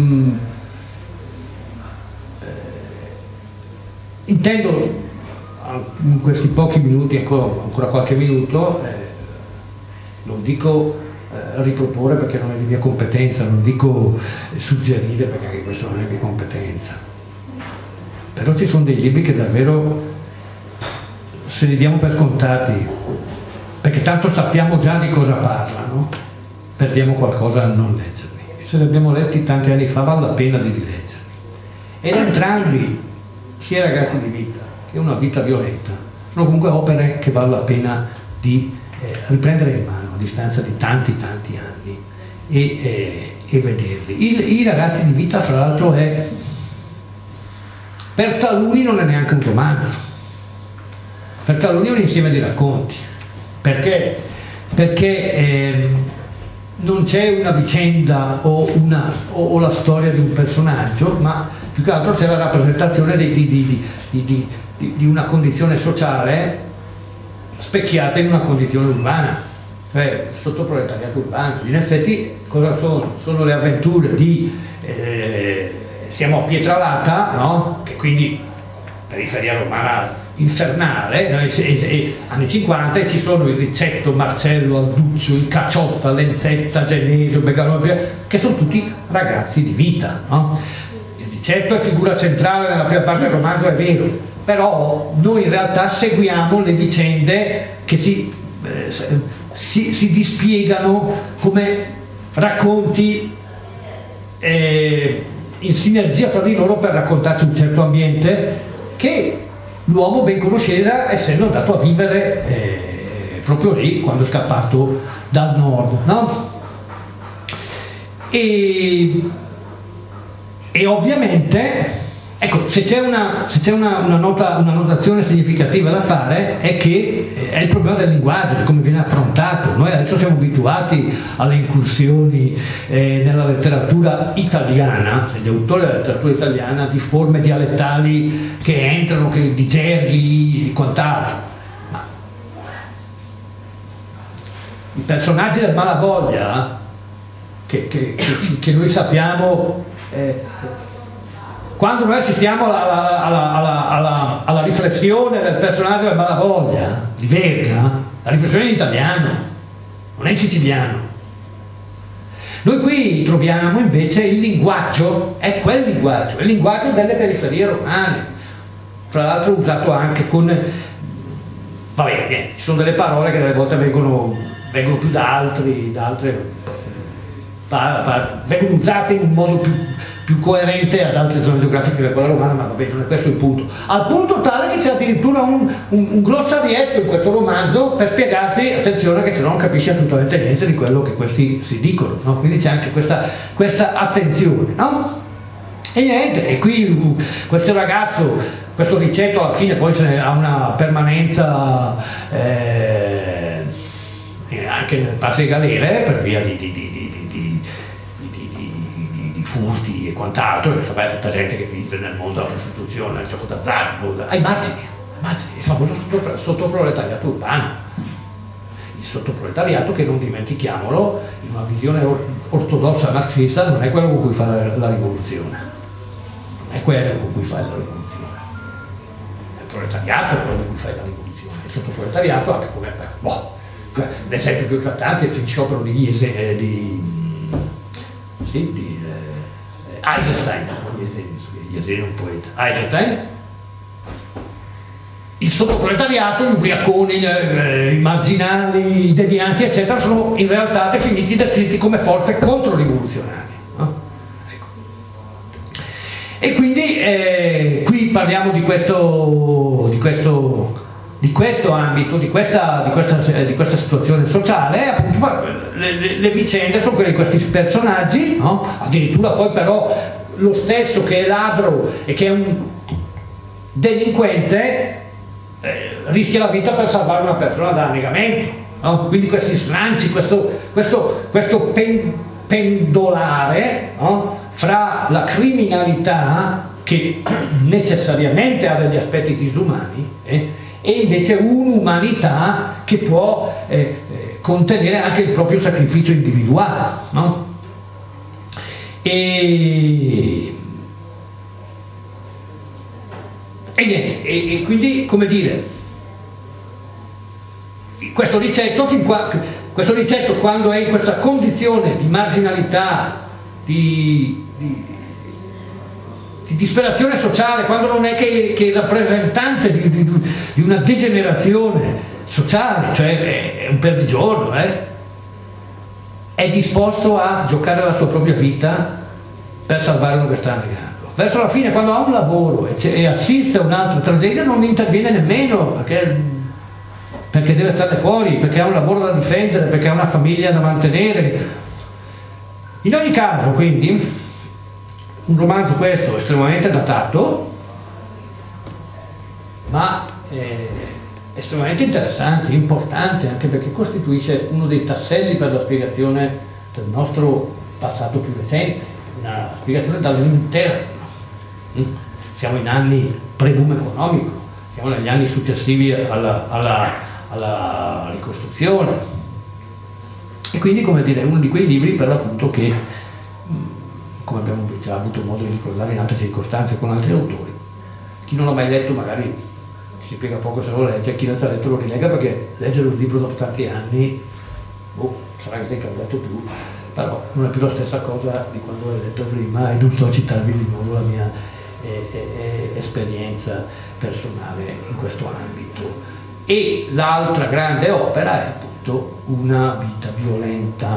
[SPEAKER 1] intendo in questi pochi minuti, ancora qualche minuto, non dico riproporre perché non è di mia competenza, non dico suggerire perché anche questa non è mia competenza, però ci sono dei libri che davvero, se li diamo per scontati, perché tanto sappiamo già di cosa parlano, perdiamo qualcosa a non leggerli, e se li abbiamo letti tanti anni fa vale la pena di rileggerli. Ed entrambi, sia Ragazzi di vita che Una vita violenta, sono comunque opere che vale la pena di riprendere in mano a distanza di tanti anni e vederli. I Ragazzi di vita, fra l'altro, per taluni non è neanche un romanzo, per taluni è un insieme di racconti, perché non c'è una vicenda o la storia di un personaggio, ma più che altro c'è la rappresentazione di una condizione sociale specchiata in una condizione urbana, cioè sottoproletariato urbano. In effetti cosa sono? Sono le avventure di siamo a Pietralata, no? Che quindi periferia romana infernale, no? Anni 50, e ci sono il Ricetto, Marcello, Alduccio, il Cacciotta, Lenzetta, Genesio, Begalopia, che sono tutti ragazzi di vita, no? Il Ricetto è figura centrale nella prima parte del romanzo, è vero, però noi in realtà seguiamo le vicende che si dispiegano come racconti in sinergia fra di loro per raccontarci un certo ambiente che l'uomo ben conosceva, essendo andato a vivere proprio lì quando è scappato dal nord, no? E ovviamente, ecco, se c'è una notazione significativa da fare, è che è il problema del linguaggio, di come viene affrontato. Noi adesso siamo abituati alle incursioni nella letteratura italiana, negli autori della letteratura italiana, di forme dialettali che entrano, di gerghi, di quant'altro. Ma i personaggi del Malavoglia, che noi sappiamo, quando noi assistiamo alla riflessione del personaggio del Malavoglia, di Verga, la riflessione è in italiano, non è in siciliano. Noi qui troviamo invece il linguaggio, è quel linguaggio, è il linguaggio delle periferie romane, fra l'altro usato anche con va bene, niente, ci sono delle parole che delle volte vengono più da altre vengono usate in un modo più coerente ad altre zone geografiche che quella romana, ma va bene, non è questo il punto. Al punto tale che c'è addirittura un glossarietto in questo romanzo per spiegarti, attenzione, che se no non capisci assolutamente niente di quello che questi si dicono, no? Quindi c'è anche questa attenzione, no? E niente, e qui questo ragazzo, questo Ricetto alla fine poi ha una permanenza anche nelle passe galere per via di furti e quant'altro, e sapete gente che vive nel mondo della prostituzione, del gioco d'azzardo, ai margini, il famoso sottoproletariato urbano, il sottoproletariato che, non dimentichiamolo, in una visione ortodossa marxista non è quello con cui fare la rivoluzione, non è quello con cui fare la rivoluzione, è il proletariato quello con cui fai la rivoluzione, il sottoproletariato anche come l'esempio più eclatante è il sciopero di Eisenstein, Jeseni è un poeta, Eisenstein, il sottoproletariato, gli ubriaconi, i marginali, i devianti, eccetera, sono in realtà descritti come forze controrivoluzionarie, no? Ecco. E quindi qui parliamo di questo ambito, di questa situazione sociale, appunto. Le vicende sono quelle di questi personaggi, no? Addirittura poi però lo stesso che è ladro e che è un delinquente rischia la vita per salvare una persona da annegamento, no? Quindi questi slanci, questo pendolare, no? Fra la criminalità, che necessariamente ha degli aspetti disumani, e invece un'umanità che può contenere anche il proprio sacrificio individuale, no? E niente, e quindi, come dire, questo Ricetto quando è in questa condizione di marginalità, di disperazione sociale, quando non è che il rappresentante di una degenerazione sociale, cioè è un perdigiorno, è disposto a giocare la sua propria vita per salvare uno che sta annegando. Verso la fine, quando ha un lavoro e assiste a un'altra tragedia, non interviene nemmeno, perché deve stare fuori, perché ha un lavoro da difendere, perché ha una famiglia da mantenere. In ogni caso, quindi, un romanzo questo estremamente datato, ma estremamente interessante, importante, anche perché costituisce uno dei tasselli per la spiegazione del nostro passato più recente, una spiegazione dall'interno. Siamo in anni pre-boom economico, siamo negli anni successivi alla ricostruzione, e quindi, come dire, uno di quei libri per l'appunto che, come abbiamo già avuto modo di ricordare in altre circostanze con altri autori, chi non l'ha mai letto magari si spiega poco se lo legge, chi l'ha già letto lo rilegga, perché leggere un libro dopo tanti anni, sarà che sei cambiato tu, però non è più la stessa cosa di quando l'hai letto prima, e non so citarvi di nuovo la mia esperienza personale in questo ambito. E l'altra grande opera è appunto Una vita violenta.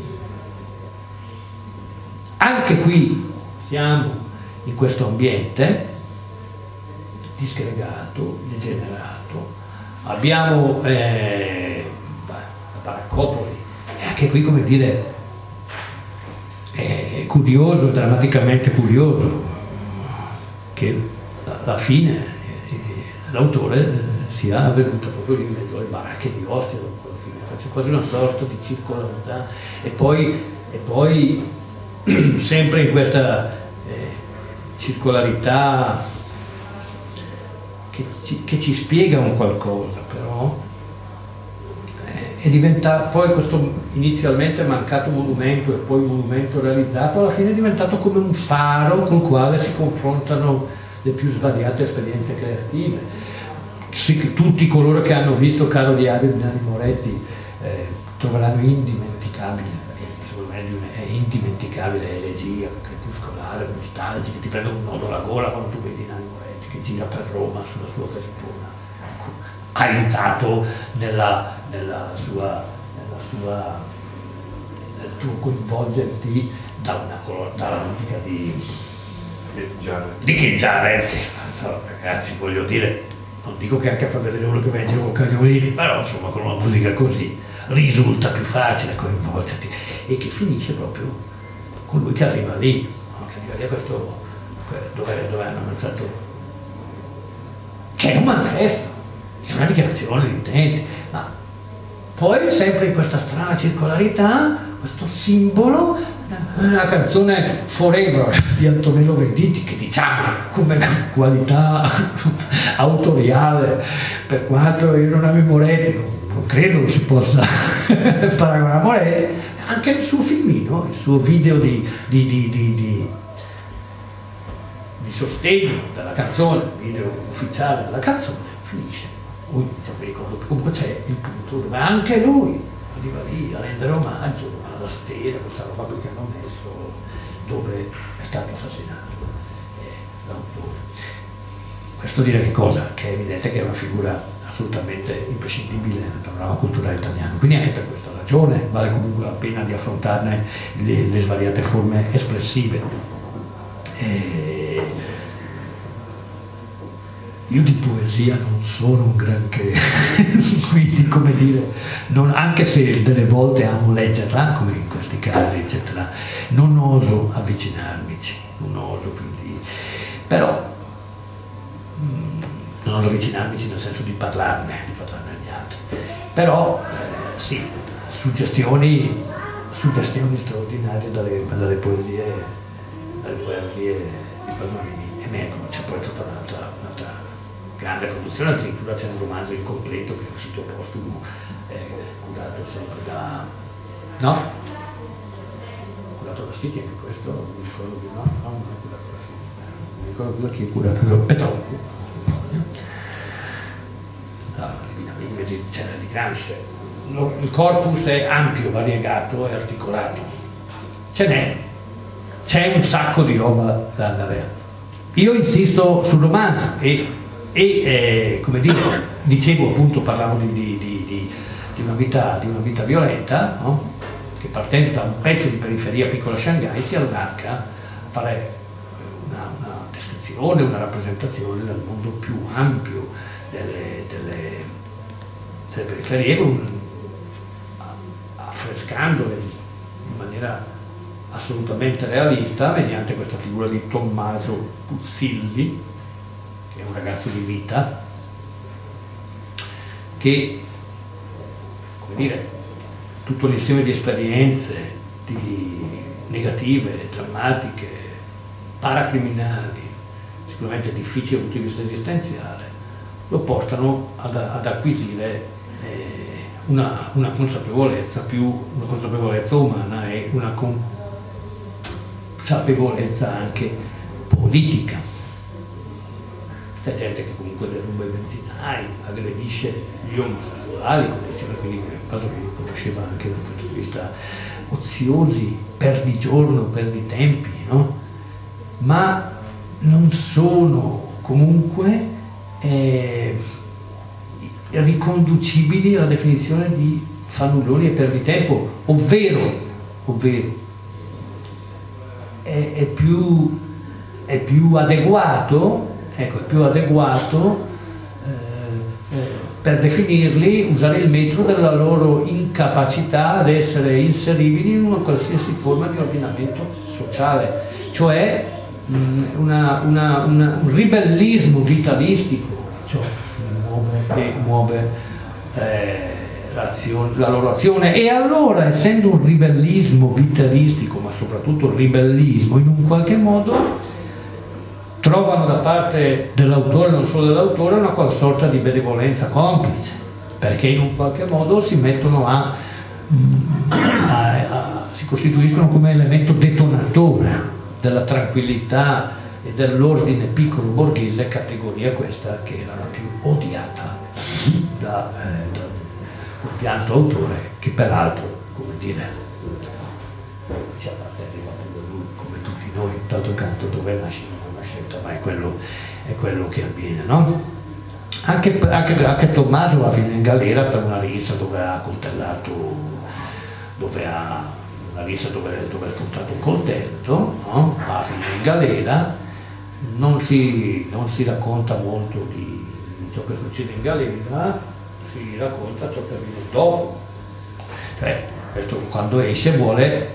[SPEAKER 1] Anche qui siamo in questo ambiente disgregato, degenerato, abbiamo la baraccopoli, e anche qui, come dire, è curioso, drammaticamente curioso, che alla fine l'autore sia avvenuta proprio lì in mezzo alle baracche di Ostia, alla fine faccia quasi una sorta di circolarità, e poi sempre in questa circolarità che ci spiega un qualcosa, però è diventato poi questo inizialmente mancato monumento e poi monumento realizzato, alla fine è diventato come un faro col quale si confrontano le più svariate esperienze creative. Tutti coloro che hanno visto Caro diario di Nanni Moretti troveranno indimenticabile, perché secondo me è indimenticabile, elegia crepuscolare, nostalgica, che ti prende un nodo alla gola quando tu vedi Nanni Moretti che gira per Roma sulla sua Vespona, aiutato nel tuo coinvolgerti dalla musica di King Jarrett, ragazzi, voglio dire, non dico che anche a far vedere uno che vende con cagnolini, però insomma con una musica così risulta più facile coinvolgerti, e che finisce proprio con lui che arriva lì, no? Che arriva lì a questo dove hanno ammazzato, che è un manifesto, è una dichiarazione di intenti, ma poi sempre in questa strana circolarità, questo simbolo, una canzone Forever di Antonello Venditti, che diciamo come qualità autoriale, per quanto io non amo Moretti, non credo si possa paragonare a Moretti, anche il suo filmino, il suo video di sostegno della canzone, il video ufficiale della canzone, finisce. Non mi ricordo, comunque c'è il punto dove anche lui arriva lì a rendere omaggio alla stela, questa roba che hanno messo, dove è stato assassinato l'autore. Questo dire che cosa? Che è evidente che è una figura assolutamente imprescindibile nel panorama culturale italiano, quindi anche per questa ragione vale comunque la pena di affrontarne le svariate forme espressive. Io di poesia non sono un granché, quindi come dire, anche se delle volte amo leggerla, come in questi casi, eccetera, non oso avvicinarmici, non oso, quindi, però non oso avvicinarmici nel senso di parlarne agli altri, però sì, suggestioni straordinarie dalle poesie di Pasolini emergono. C'è poi tutta un'altra grande produzione, addirittura c'è un romanzo incompleto che è uscito postumo, curato sempre curato da Siti, anche questo, non mi ricordo più, non è curato da Siti, non mi ricordo più da chi è curato, Petrocchio, c'era di Gramsci, il corpus è ampio, variegato e articolato, c'è un sacco di roba da andare a. Io insisto sul romanzo e come dire, dicevo appunto, parlavo di una vita violenta, no? Che partendo da un pezzo di periferia piccola Shanghai si allarga a fare una descrizione, una rappresentazione del mondo più ampio delle periferie, affrescandole in maniera assolutamente realista mediante questa figura di Tommaso Puzzilli, che è un ragazzo di vita, che, come dire, tutto l'insieme di esperienze negative, drammatiche, paracriminali, sicuramente difficili dal punto di vista esistenziale, lo portano ad acquisire una consapevolezza umana e una consapevolezza anche politica. Questa gente che comunque deruba i benzinai, aggredisce gli omosessuali, condizioni quindi che Pasolini conosceva anche dal punto di vista oziosi, perdigiorno, perditempi, no? Ma non sono comunque riconducibili alla definizione di fannulloni e perditempo, ovvero è più adeguato, per definirli, usare il metro della loro incapacità ad essere inseribili in una qualsiasi forma di ordinamento sociale, cioè un ribellismo vitalistico, cioè muove la loro azione, e allora, essendo un ribellismo vitalistico, ma soprattutto un ribellismo, in un qualche modo trovano da parte dell'autore, non solo dell'autore, una qual sorta di benevolenza complice, perché in un qualche modo si mettono si costituiscono come elemento detonatore della tranquillità e dell'ordine piccolo borghese, categoria questa che era la più odiata dal pianto autore, che peraltro, come dire, diciamo, arrivato da lui come tutti noi, d'altro canto dove nasce non è una scelta, ma è quello che avviene, no? anche Tommaso va a finire in galera per una rissa dove ha accoltellato, una rissa dove ha sfruttato un coltello, no? Va a finire in galera, non si racconta molto di ciò che succede in galera, si racconta ciò che avviene dopo. Cioè, questo quando esce vuole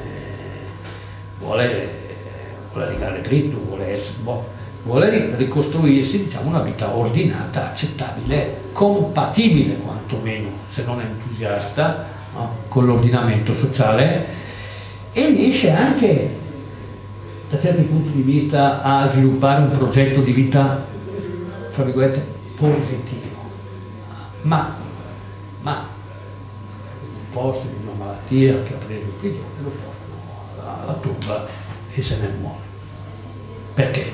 [SPEAKER 1] arrivare dritto, vuole ricostruirsi, diciamo, una vita ordinata, accettabile, compatibile quantomeno, se non entusiasta, no? Con l'ordinamento sociale, e riesce anche da certi punti di vista a sviluppare un progetto di vita, tra virgolette, positivo, ma un posto di una malattia che ha preso in prigione lo portano alla tomba e se ne muore. Perché?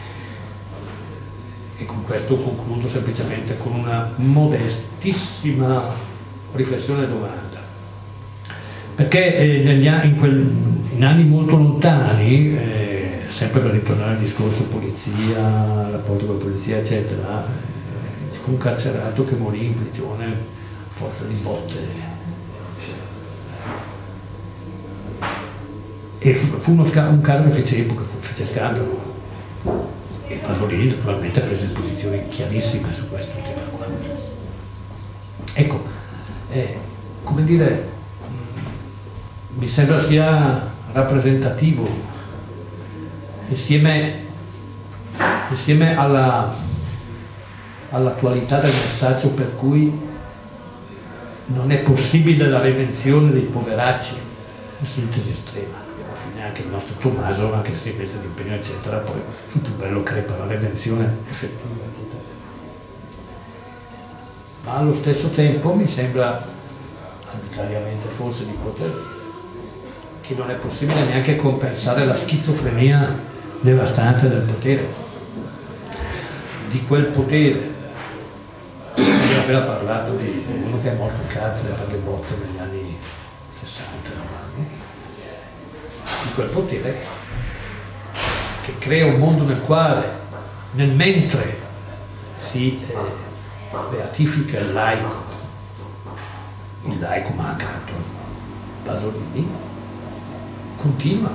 [SPEAKER 1] E con questo concludo semplicemente con una modestissima riflessione e domanda. Perché in anni molto lontani, sempre per ritornare al discorso polizia, rapporto con la polizia, eccetera, ci fu un carcerato che morì in prigione a forza di botte. E fu un caso che fece epoca, fece scandalo. E Pasolini naturalmente prese posizioni chiarissime su questo tema qua. Ecco, come dire, mi sembra sia rappresentativo insieme all'attualità del messaggio per cui non è possibile la redenzione dei poveracci, in sintesi estrema. Alla fine anche il nostro Tommaso, anche se si è messo di impegno eccetera, poi sul più bello crepa la redenzione effettiva, eccetera. Ma allo stesso tempo mi sembra, arbitrariamente forse, di poter dire che non è possibile neanche compensare la schizofrenia devastante del potere, di quel potere. Abbiamo appena parlato di uno che è morto in carcere per le botte negli anni 60, di quel potere che crea un mondo nel quale, nel mentre si beatifica il laico manca Antonio Pasolini, continua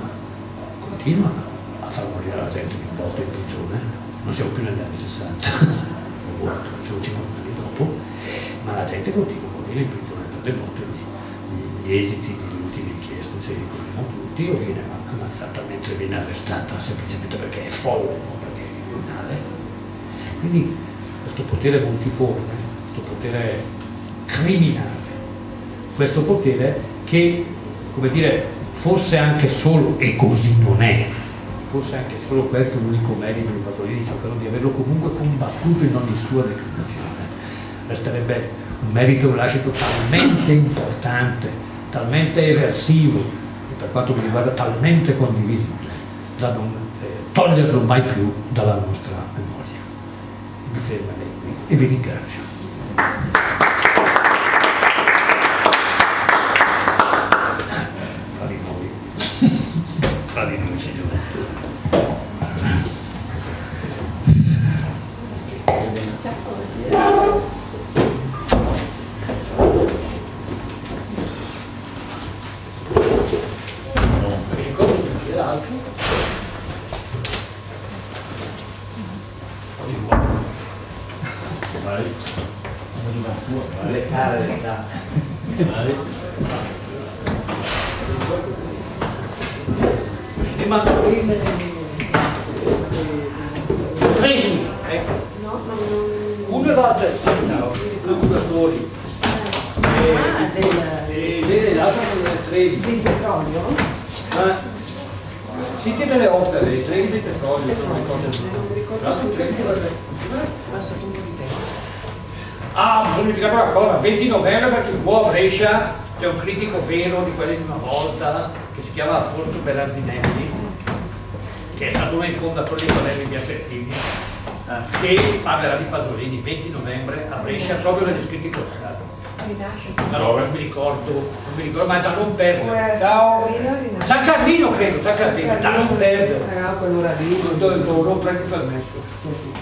[SPEAKER 1] a far morire la gente di botte in prigione. Non siamo più negli anni 60, siamo 50 anni dopo, ma la gente continua a morire in prigione per le botte. Gli esiti delle ultime inchieste si ricordano tutti, o viene ammazzata mentre viene arrestata semplicemente perché è folle, non perché è criminale. Quindi questo potere multiforme, questo potere criminale, questo potere che, come dire, fosse anche solo, e così non è, fosse anche solo questo l'unico merito di Pasolini, cioè quello di averlo comunque combattuto in ogni sua declinazione, resterebbe un merito, un lascito talmente importante, talmente eversivo, e per quanto mi riguarda talmente condivisibile, da non toglierlo mai più dalla nostra memoria. Mi fermerei qui e vi ringrazio. Tra di noi, signore. Le care d'età. E mandarine treni, ecco. Uno è la procuratori e l'altro sono le treni. Di petrolio? Siti delle opere, i treni di petrolio, non mi ricordo. L'altro treno dovrebbe passato un po' di tempo. Ah, bisogna dire una cosa, 20 novembre perché qua a Brescia c'è un critico vero di quelli di una volta che si chiama Alfonso Berardinelli, che è stato uno dei fondatori di Valerio Piacettini, che parlerà di Pasolini 20 novembre a Brescia, proprio negli scritti corsati. Allora, non mi ricordo, ma da non perdere. Ciao! San Carlino credo, da non perdere. Quello lì. Dove dovrò prendere il permesso.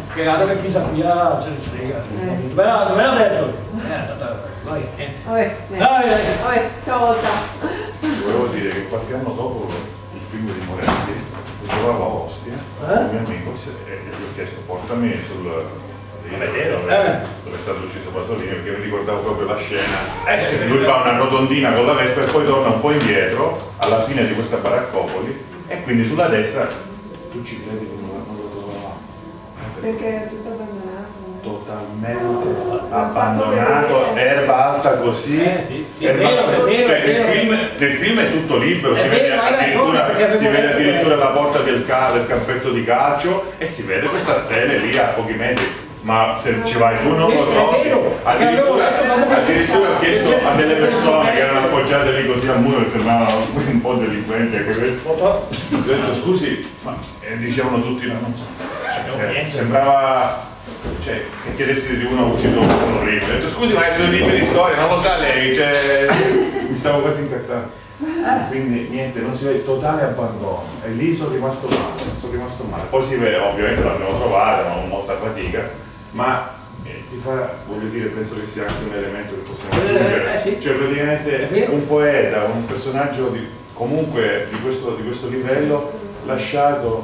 [SPEAKER 2] Spiegato che chi sappia se ne frega. Non me l'ha detto. Vai.
[SPEAKER 3] Vabbè, stavolta.
[SPEAKER 4] Volevo dire che qualche anno dopo il film di Moretti, mi trovavo a Ostia, un mio amico, e gli ho chiesto portami sul dove è stato ucciso Pasolini, perché mi ricordavo proprio la scena. Lui fa una rotondina con la Vespa e poi torna un po' indietro alla fine di questa baraccopoli e quindi sulla destra tu ci credi che non lo trovavamo?
[SPEAKER 3] Perché è tutto abbandonato.
[SPEAKER 4] Totalmente abbandonato, erba alta così.
[SPEAKER 2] È vero,
[SPEAKER 4] nel film è tutto libero, si vede addirittura la porta del campetto di calcio e si vede questa stele lì a pochi metri. Ma se ci vai tu non lo trovi. Addirittura ho chiesto a delle persone che erano appoggiate lì così al muro che sembravano un po' delinquenti. Ho detto scusi, ma dicevano tutti no, non so. Sembrava che chiedessi di uno ucciso un libro. Ho detto scusi, ma sono libri di storia, non lo sa lei, mi stavo quasi incazzando. Quindi niente, non si vede, totale abbandono e lì sono rimasto male, poi si vede, ovviamente l'abbiamo trovata, ma con molta fatica, ma ti fa, voglio dire, penso che sia anche un elemento che possiamo aggiungere, cioè praticamente un poeta, un personaggio comunque di questo livello lasciato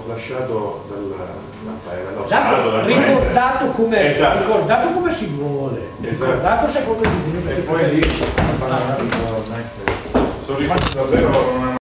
[SPEAKER 4] dallo Stato, dal
[SPEAKER 2] ricordato come
[SPEAKER 4] esatto.
[SPEAKER 2] si vuole,
[SPEAKER 4] Esatto.
[SPEAKER 2] ricordato secondo me.
[SPEAKER 4] E poi lì sono rimasto davvero